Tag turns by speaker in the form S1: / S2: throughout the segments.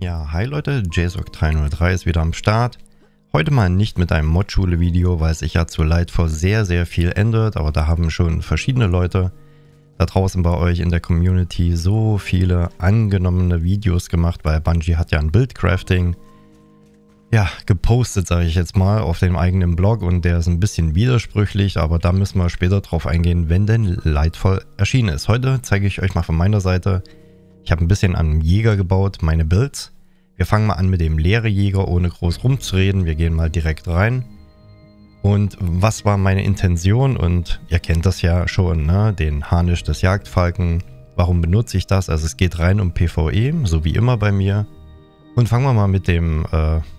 S1: Ja, hi Leute, JSOC303 ist wieder am Start. Heute mal nicht mit einem Mod-Schule-Video, weil sich ja zu Lightfall sehr viel ändert, aber da haben schon verschiedene Leute da draußen bei euch in der Community so viele angenommene Videos gemacht, weil Bungie hat ja ein Buildcrafting gepostet, sage ich jetzt mal, auf dem eigenen Blog und der ist ein bisschen widersprüchlich, aber da müssen wir später drauf eingehen, wenn denn Lightfall erschienen ist. Heute zeige ich euch mal von meiner Seite, ich habe ein bisschen an einem Jäger gebaut, meine Builds. Wir fangen mal an mit dem leeren Jäger, ohne groß rumzureden. Wir gehen mal direkt rein. Und was war meine Intention? Und ihr kennt das ja schon, ne? Den Harnisch des Jagdfalken. Warum benutze ich das? Also es geht rein um PvE, so wie immer bei mir. Und fangen wir mal mit dem,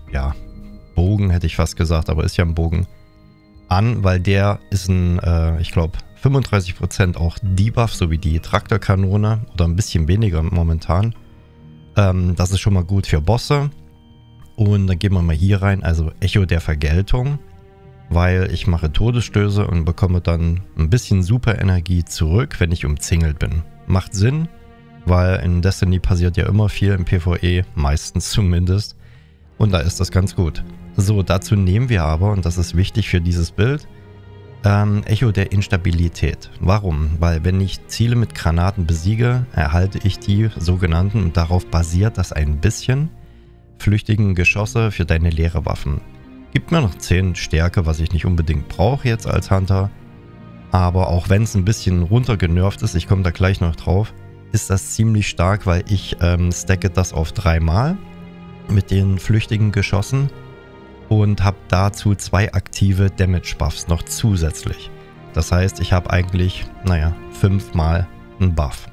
S1: Bogen hätte ich fast gesagt, aber ist ja ein Bogen, an, weil der ist ein, ich glaube, 35% auch Debuff, so wie die Traktorkanone oder ein bisschen weniger momentan. Das ist schon mal gut für Bosse. Und dann gehen wir mal hier rein, also Echo der Vergeltung, weil ich mache Todesstöße und bekomme dann ein bisschen Superenergie zurück, wenn ich umzingelt bin. Macht Sinn, weil in Destiny passiert ja immer viel im PvE, meistens zumindest. Und da ist das ganz gut. So, dazu nehmen wir aber, und das ist wichtig für dieses Bild, Echo der Instabilität. Warum? Weil wenn ich Ziele mit Granaten besiege, erhalte ich die sogenannten, und darauf basiert das ein bisschen, flüchtigen Geschosse für deine leere Waffen. Gibt mir noch 10 Stärke, was ich nicht unbedingt brauche jetzt als Hunter. Aber auch wenn es ein bisschen runtergenervt ist, ich komme da gleich noch drauf, ist das ziemlich stark, weil ich stacke das auf 3 Mal mit den flüchtigen Geschossen. Und habe dazu 2 aktive Damage-Buffs noch zusätzlich. Das heißt, ich habe eigentlich, 5 Mal einen Buff.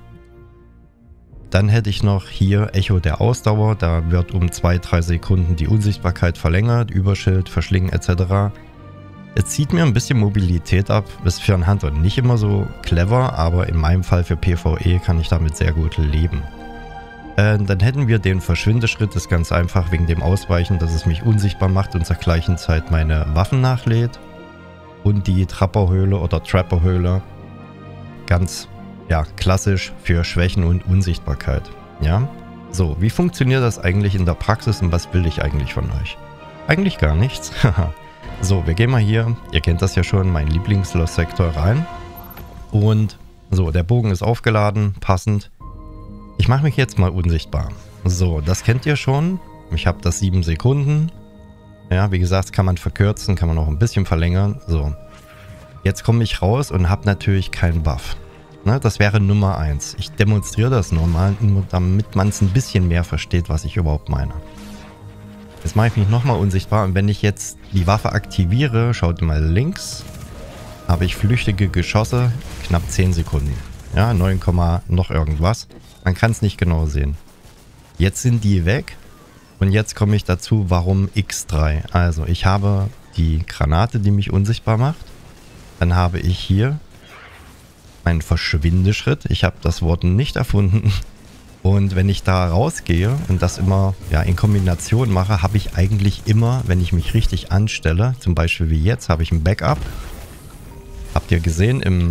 S1: Dann hätte ich noch hier Echo der Ausdauer. Da wird um 2-3 Sekunden die Unsichtbarkeit verlängert, Überschild, Verschlingen etc. Es zieht mir ein bisschen Mobilität ab. Ist für einen Hunter nicht immer so clever, aber in meinem Fall für PvE kann ich damit sehr gut leben. Dann hätten wir den Verschwindeschritt, das ist ganz einfach wegen dem Ausweichen, dass es mich unsichtbar macht und zur gleichen Zeit meine Waffen nachlädt. Und die Trapperhöhle oder Trapperhöhle, ganz klassisch für Schwächen und Unsichtbarkeit. Ja, so, wie funktioniert das eigentlich in der Praxis und was will ich eigentlich von euch? Eigentlich gar nichts. So, wir gehen mal hier, ihr kennt das ja schon, mein Lieblings-Lost-Sektor rein. Und so, der Bogen ist aufgeladen, passend. Ich mache mich jetzt mal unsichtbar. So, das kennt ihr schon. Ich habe das 7 Sekunden. Ja, wie gesagt, kann man verkürzen, kann man auch ein bisschen verlängern. So, jetzt komme ich raus und habe natürlich keinen Buff. Ne, das wäre Nummer 1. Ich demonstriere das nur mal, damit man es ein bisschen mehr versteht, was ich überhaupt meine. Jetzt mache ich mich nochmal unsichtbar und wenn ich jetzt die Waffe aktiviere, schaut mal links, habe ich flüchtige Geschosse, knapp 10 Sekunden. Ja, 9, noch irgendwas. Man kann es nicht genau sehen. Jetzt sind die weg. Und jetzt komme ich dazu, warum X3. Also ich habe die Granate, die mich unsichtbar macht. Dann habe ich hier meinen Verschwindeschritt. Ich habe das Wort nicht erfunden. Und wenn ich da rausgehe und das immer in Kombination mache, habe ich eigentlich immer, wenn ich mich richtig anstelle, zum Beispiel wie jetzt, habe ich ein Backup. Habt ihr gesehen im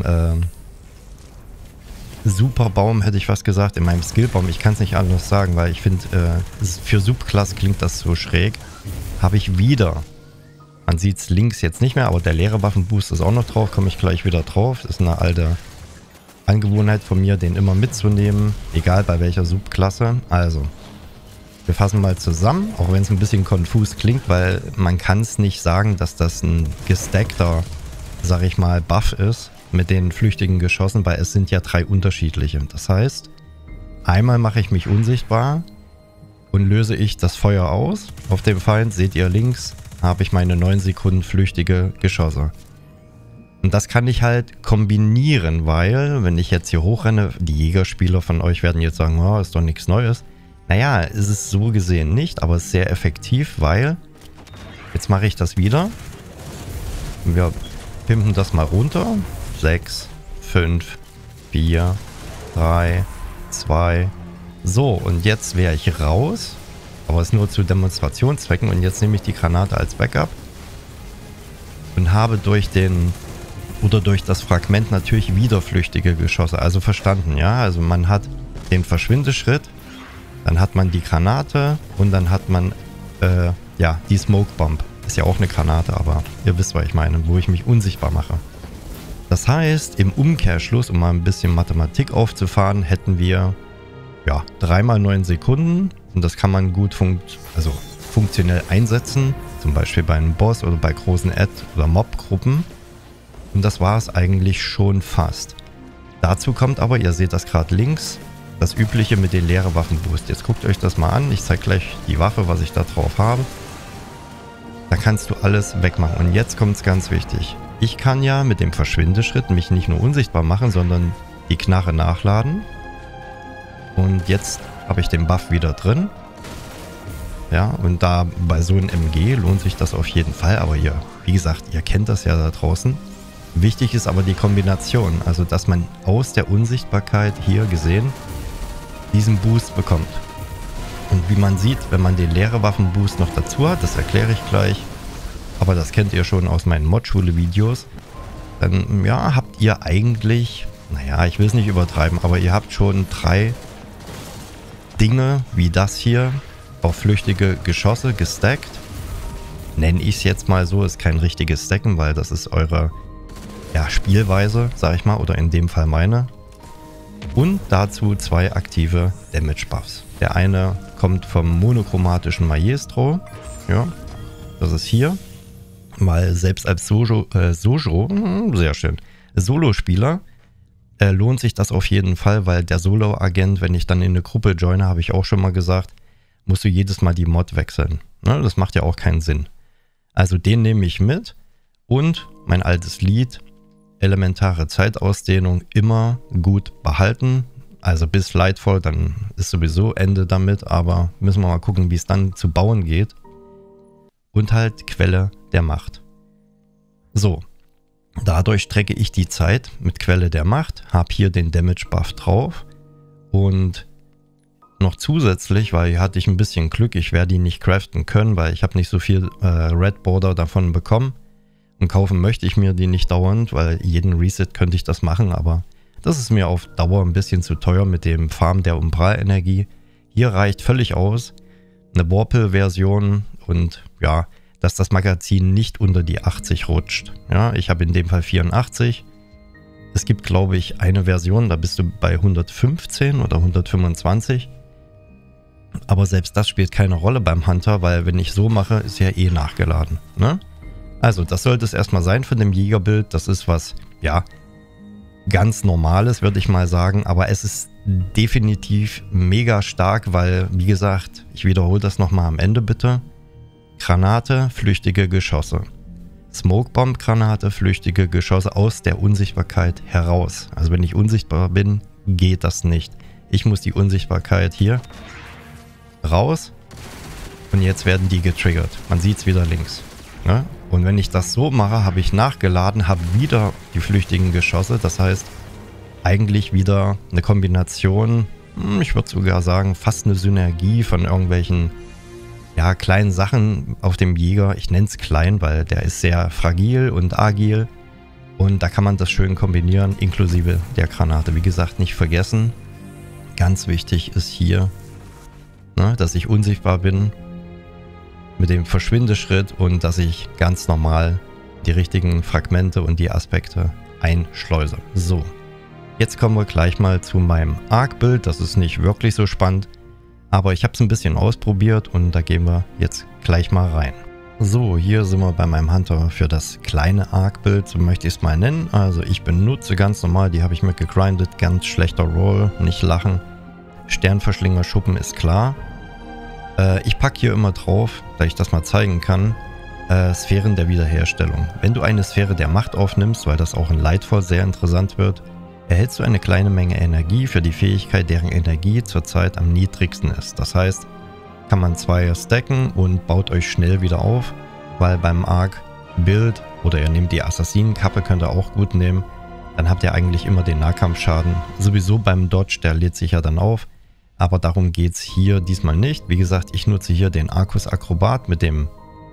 S1: Superbaum, hätte ich fast gesagt, in meinem Skillbaum. Ich kann es nicht anders sagen, weil ich finde, für Subklasse klingt das so schräg. Habe ich wieder, man sieht es links jetzt nicht mehr, aber der leere Waffenboost ist auch noch drauf, komme ich gleich wieder drauf. Das ist eine alte Angewohnheit von mir, den immer mitzunehmen, egal bei welcher Subklasse. Also, wir fassen mal zusammen, auch wenn es ein bisschen konfus klingt, weil man kann es nicht sagen, dass das ein gestackter, sag ich mal, Buff ist mit den flüchtigen Geschossen, weil es sind ja 3 unterschiedliche. Das heißt, einmal mache ich mich unsichtbar und löse ich das Feuer aus. Auf dem Feind, seht ihr links, habe ich meine 9 Sekunden flüchtige Geschosse. Und das kann ich halt kombinieren, weil, wenn ich jetzt hier hochrenne, die Jägerspieler von euch werden jetzt sagen, oh, ist doch nichts Neues. Naja, ist es so gesehen nicht, aber es ist sehr effektiv, weil, jetzt mache ich das wieder. Wir pimpen das mal runter. 6, 5, 4, 3, 2. So, und jetzt wäre ich raus. Aber es ist nur zu Demonstrationszwecken. Und jetzt nehme ich die Granate als Backup. Und habe durch das Fragment natürlich wieder flüchtige Geschosse. Also verstanden, ja? Also man hat den Verschwindeschritt. Dann hat man die Granate und dann hat man, ja, die Smoke Bomb. Ist ja auch eine Granate, aber ihr wisst, was ich meine, wo ich mich unsichtbar mache. Das heißt, im Umkehrschluss, um mal ein bisschen Mathematik aufzufahren, hätten wir, ja, 3 mal 9 Sekunden. Und das kann man gut funktionell einsetzen. Zum Beispiel bei einem Boss oder bei großen Ad- oder Mob-Gruppen. Und das war es eigentlich schon fast. Dazu kommt aber, ihr seht das gerade links, das übliche mit den leeren Waffenboost. Jetzt guckt euch das mal an. Ich zeige gleich die Waffe, was ich da drauf habe. Da kannst du alles wegmachen. Und jetzt kommt es ganz wichtig. Ich kann ja mit dem Verschwindeschritt mich nicht nur unsichtbar machen, sondern die Knarre nachladen. Und jetzt habe ich den Buff wieder drin. Ja, und da bei so einem MG lohnt sich das auf jeden Fall. Aber ihr, wie gesagt, ihr kennt das ja da draußen. Wichtig ist aber die Kombination. Also, dass man aus der Unsichtbarkeit hier gesehen diesen Boost bekommt. Und wie man sieht, wenn man den leeren Waffenboost noch dazu hat, das erkläre ich gleich. Aber das kennt ihr schon aus meinen Mod-Schule-Videos. Dann, ja, habt ihr eigentlich, naja, ich will es nicht übertreiben, aber ihr habt schon 3 Dinge wie das hier auf flüchtige Geschosse gestackt. Nenne ich es jetzt mal so, ist kein richtiges Stacken, weil das ist eure, ja, Spielweise, sag ich mal, oder in dem Fall meine. Und dazu 2 aktive Damage Buffs. Der eine kommt vom monochromatischen Maestro, ja, das ist hier. Weil selbst als sehr schön, Solo-Spieler lohnt sich das auf jeden Fall, weil der Solo-Agent, wenn ich dann in eine Gruppe joine, habe ich auch schon mal gesagt, musst du jedes Mal die Mod wechseln. Ne? Das macht ja auch keinen Sinn. Also den nehme ich mit und mein altes Lied, elementare Zeitausdehnung, immer gut behalten. Also bis Lightfall, dann ist sowieso Ende damit, aber müssen wir mal gucken, wie es dann zu bauen geht. Und halt Quelle der Macht. So, dadurch strecke ich die Zeit mit Quelle der Macht, habe hier den Damage Buff drauf und noch zusätzlich, weil hier hatte ich ein bisschen Glück, ich werde ihn nicht craften können, weil ich habe nicht so viel Red Border davon bekommen und kaufen möchte ich mir die nicht dauernd, weil jeden Reset könnte ich das machen, aber das ist mir auf Dauer ein bisschen zu teuer mit dem Farm der Umbralenergie. Hier reicht völlig aus, eine Warpel-Version und ja, dass das Magazin nicht unter die 80 rutscht. Ja, ich habe in dem Fall 84. Es gibt, glaube ich, eine Version, da bist du bei 115 oder 125. Aber selbst das spielt keine Rolle beim Hunter, weil wenn ich so mache, ist ja eh nachgeladen. Ne? Also das sollte es erstmal sein für den Jägerbild. Das ist was, ja, ganz Normales, würde ich mal sagen. Aber es ist definitiv mega stark, weil, wie gesagt, ich wiederhole das nochmal am Ende bitte. Granate, flüchtige Geschosse. Smokebomb Granate, flüchtige Geschosse aus der Unsichtbarkeit heraus. Also wenn ich unsichtbar bin, geht das nicht. Ich muss die Unsichtbarkeit hier raus und jetzt werden die getriggert. Man sieht es wieder links. Ne? Und wenn ich das so mache, habe ich nachgeladen, habe wieder die flüchtigen Geschosse. Das heißt, eigentlich wieder eine Kombination, ich würde sogar sagen, fast eine Synergie von irgendwelchen, ja, kleinen Sachen auf dem Jäger. Ich nenne es klein, weil der ist sehr fragil und agil. Und da kann man das schön kombinieren, inklusive der Granate. Wie gesagt, nicht vergessen. Ganz wichtig ist hier, ne, dass ich unsichtbar bin mit dem Verschwindeschritt und dass ich ganz normal die richtigen Fragmente und die Aspekte einschleuse. So, jetzt kommen wir gleich mal zu meinem Arc-Bild. Das ist nicht wirklich so spannend. Aber ich habe es ein bisschen ausprobiert und da gehen wir jetzt gleich mal rein. So, hier sind wir bei meinem Hunter für das kleine Arc-Bild, so möchte ich es mal nennen. Also ich benutze ganz normal, die habe ich mit gegrindet, ganz schlechter Roll, nicht lachen. Sternverschlinger Schuppen ist klar. Ich packe hier immer drauf, da ich das mal zeigen kann, Sphären der Wiederherstellung. Wenn du eine Sphäre der Macht aufnimmst, weil das auch in Lightfall sehr interessant wird, erhältst du eine kleine Menge Energie für die Fähigkeit, deren Energie zurzeit am niedrigsten ist. Das heißt, kann man 2 stacken und baut euch schnell wieder auf, weil beim Arc-Bild, oder ihr nehmt die Assassinenkappe, könnt ihr auch gut nehmen, dann habt ihr eigentlich immer den Nahkampfschaden. Sowieso beim Dodge, der lädt sich ja dann auf, aber darum geht es hier diesmal nicht. Wie gesagt, ich nutze hier den Arcus Akrobat mit dem,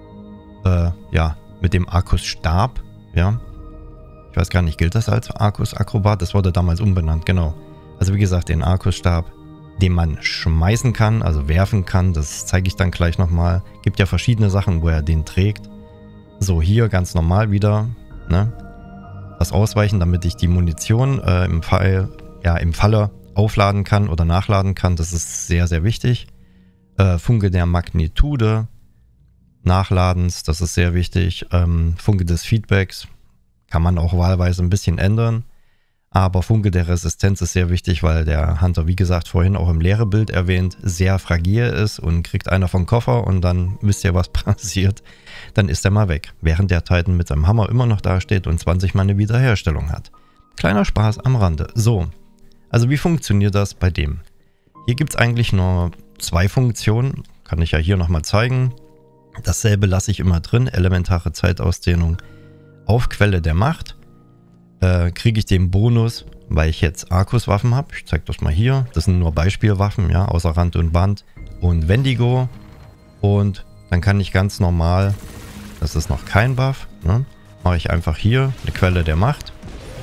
S1: mit dem Arcus Stab, ja. Ich weiß gar nicht, gilt das als Arcus Akrobat? Das wurde damals umbenannt, genau. Also wie gesagt, den Arcus Stab, den man schmeißen kann, also werfen kann. Das zeige ich dann gleich nochmal. Gibt ja verschiedene Sachen, wo er den trägt. So, hier ganz normal wieder, ne? Das Ausweichen, damit ich die Munition im Falle aufladen kann oder nachladen kann. Das ist sehr, sehr wichtig. Funke der Magnitude Nachladens, das ist sehr wichtig. Funke des Feedbacks kann man auch wahlweise ein bisschen ändern. Aber Funke der Resistenz ist sehr wichtig, weil der Hunter, wie gesagt, vorhin auch im Leere-Bild erwähnt, sehr fragil ist und kriegt einer vom Koffer und dann wisst ihr, was passiert. Dann ist er mal weg. Während der Titan mit seinem Hammer immer noch dasteht und 20 Mal eine Wiederherstellung hat. Kleiner Spaß am Rande. So, also wie funktioniert das bei dem? Hier gibt es eigentlich nur 2 Funktionen. Kann ich ja hier nochmal zeigen. Dasselbe lasse ich immer drin. Elementare Zeitausdehnung auf Quelle der Macht. Kriege ich den Bonus, weil ich jetzt Arcus-Waffen habe. Ich zeige das mal hier. Das sind nur Beispielwaffen, ja, außer Rand und Band und Wendigo. Und dann kann ich ganz normal, das ist noch kein Buff, ne, mache ich einfach hier eine Quelle der Macht.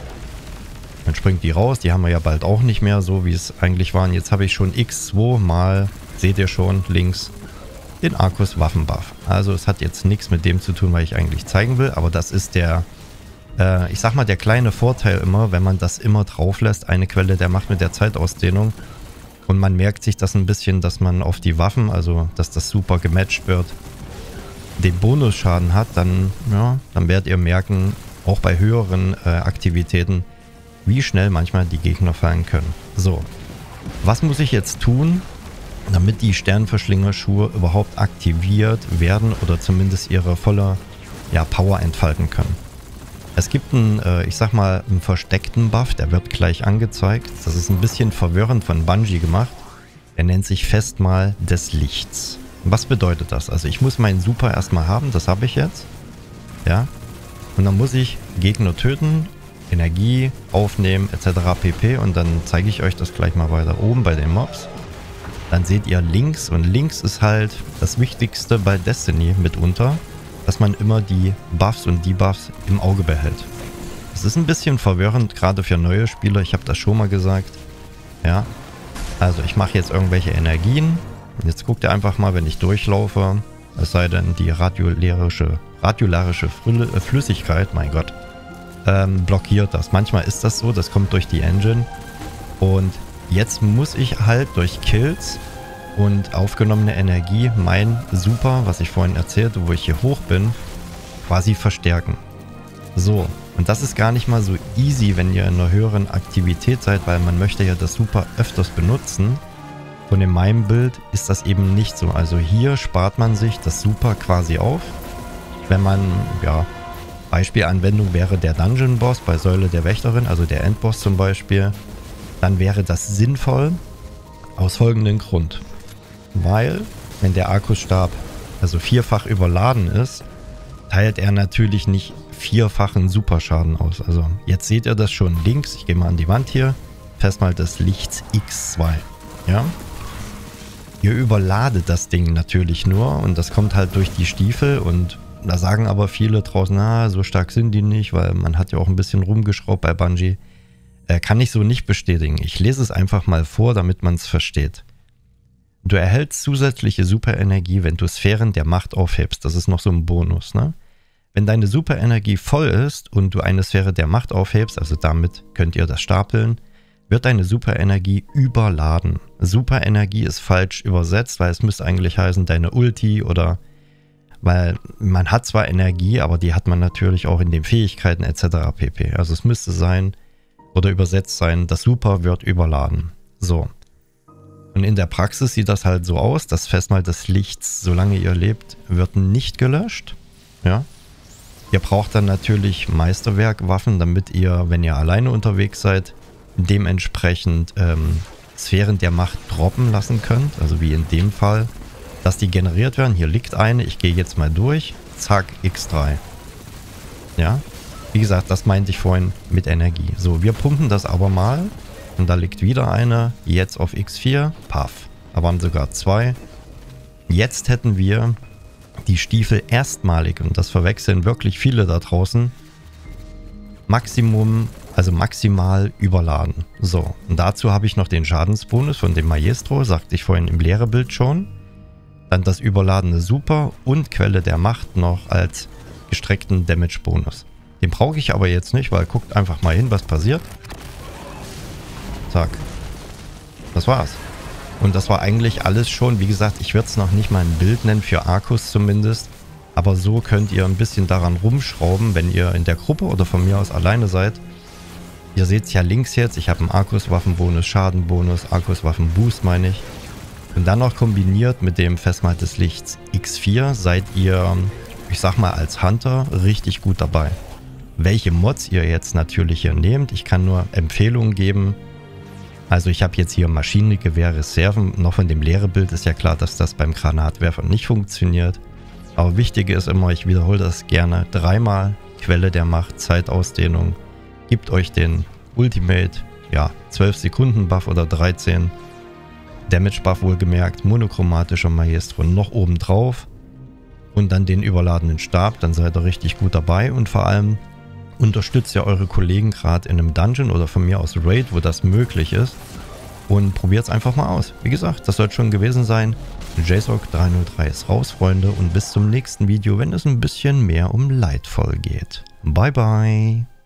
S1: Dann springt die raus. Die haben wir ja bald auch nicht mehr, so wie es eigentlich waren. Jetzt habe ich schon x2 mal, seht ihr schon, links, den Arcus-Waffen-Buff. Also es hat jetzt nichts mit dem zu tun, was ich eigentlich zeigen will. Aber das ist der... ich sag mal, der kleine Vorteil immer, wenn man das immer drauf lässt, eine Quelle der Macht mit der Zeitausdehnung und man merkt sich das ein bisschen, dass man auf die Waffen, also dass das super gematcht wird, den Bonusschaden hat, dann, ja, dann werdet ihr merken, auch bei höheren Aktivitäten, wie schnell manchmal die Gegner fallen können. So, was muss ich jetzt tun, damit die Sternenverschlinger-Schuhe überhaupt aktiviert werden oder zumindest ihre volle Power entfalten können? Es gibt einen, ich sag mal, einen versteckten Buff, der wird gleich angezeigt. Das ist ein bisschen verwirrend von Bungie gemacht. Der nennt sich Festmahl des Lichts. Was bedeutet das? Also ich muss meinen Super erstmal haben, das habe ich jetzt. Ja. Und dann muss ich Gegner töten, Energie aufnehmen etc. pp. Und dann zeige ich euch das gleich mal weiter oben bei den Mobs. Dann seht ihr links und links ist halt das Wichtigste bei Destiny mitunter, dass man immer die Buffs und Debuffs im Auge behält. Das ist ein bisschen verwirrend, gerade für neue Spieler. Ich habe das schon mal gesagt. Ja, also ich mache jetzt irgendwelche Energien. Und jetzt guckt ihr einfach mal, wenn ich durchlaufe, es sei denn die radiolarische Flüssigkeit, mein Gott, blockiert das. Manchmal ist das so, das kommt durch die Engine. Und jetzt muss ich halt durch Kills und aufgenommene Energie mein Super, was ich vorhin erzählte, wo ich hier hoch bin, quasi verstärken. So, und das ist gar nicht mal so easy, wenn ihr in einer höheren Aktivität seid, weil man möchte ja das Super öfters benutzen. Und in meinem Bild ist das eben nicht so. Also hier spart man sich das Super quasi auf. Wenn man, ja, Beispielanwendung wäre der Dungeon Boss bei Säule der Wächterin, also der Endboss zum Beispiel, dann wäre das sinnvoll aus folgendem Grund. Weil, wenn der Arcusstab also 4-fach überladen ist, teilt er natürlich nicht 4-fachen Superschaden aus. Also jetzt seht ihr das schon links. Ich gehe mal an die Wand hier. Festmahl des Lichts X2. Ja. Ihr überladet das Ding natürlich nur und das kommt halt durch die Stiefel und da sagen aber viele draußen, na, so stark sind die nicht, weil man hat ja auch ein bisschen rumgeschraubt bei Bungie. Kann ich so nicht bestätigen. Ich lese es einfach mal vor, damit man es versteht. Du erhältst zusätzliche Superenergie, wenn du Sphären der Macht aufhebst. Das ist noch so ein Bonus, ne? Wenn deine Superenergie voll ist und du eine Sphäre der Macht aufhebst, also damit könnt ihr das stapeln, wird deine Superenergie überladen. Superenergie ist falsch übersetzt, weil es müsste eigentlich heißen, deine Ulti oder... Weil man hat zwar Energie, aber die hat man natürlich auch in den Fähigkeiten etc. pp. Also es müsste sein oder übersetzt sein, das Super wird überladen. So. Und in der Praxis sieht das halt so aus, das Festmahl des Lichts, solange ihr lebt, wird nicht gelöscht. Ja. Ihr braucht dann natürlich Meisterwerkwaffen, damit ihr, wenn ihr alleine unterwegs seid, dementsprechend Sphären der Macht droppen lassen könnt. Also wie in dem Fall, dass die generiert werden. Hier liegt eine, ich gehe jetzt mal durch. Zack, X3. Ja. Wie gesagt, das meinte ich vorhin mit Energie. So, wir pumpen das aber mal. Und da liegt wieder eine. Jetzt auf X4. Paff. Da waren sogar 2. Jetzt hätten wir die Stiefel erstmalig. Und das verwechseln wirklich viele da draußen. Maximum Also maximal überladen. So, und dazu habe ich noch den Schadensbonus von dem Maestro, sagte ich vorhin im Lehrerbild schon. Dann das überladene Super und Quelle der Macht noch als gestreckten Damage-Bonus. Den brauche ich aber jetzt nicht, weil guckt einfach mal hin, was passiert. Zack. Das war's. Und das war eigentlich alles schon. Wie gesagt, ich werde es noch nicht mal ein Bild nennen, für Arcus zumindest. Aber so könnt ihr ein bisschen daran rumschrauben, wenn ihr in der Gruppe oder von mir aus alleine seid. Ihr seht es ja links jetzt, ich habe einen Arcus-Waffenbonus, Schadenbonus, Arcus-Waffen-Boost meine ich. Und dann noch kombiniert mit dem Festmahl des Lichts X4 seid ihr, ich sag mal als Hunter, richtig gut dabei. Welche Mods ihr jetzt natürlich hier nehmt, ich kann nur Empfehlungen geben. Also ich habe jetzt hier Maschinengewehr-Reserven, noch von dem Lehrerbild ist ja klar, dass das beim Granatwerfer nicht funktioniert. Aber wichtig ist immer, ich wiederhole das gerne, 3-mal Quelle der Macht, Zeitausdehnung. Gebt euch den Ultimate, ja, 12 Sekunden Buff oder 13. Damage Buff wohlgemerkt, monochromatischer Maestro noch oben drauf. Und dann den überladenen Stab, dann seid ihr richtig gut dabei. Und vor allem unterstützt ihr eure Kollegen gerade in einem Dungeon oder von mir aus Raid, wo das möglich ist. Und probiert es einfach mal aus. Wie gesagt, das soll schon gewesen sein. JSOC303 ist raus, Freunde. Und bis zum nächsten Video, wenn es ein bisschen mehr um Lightfall geht. Bye, bye.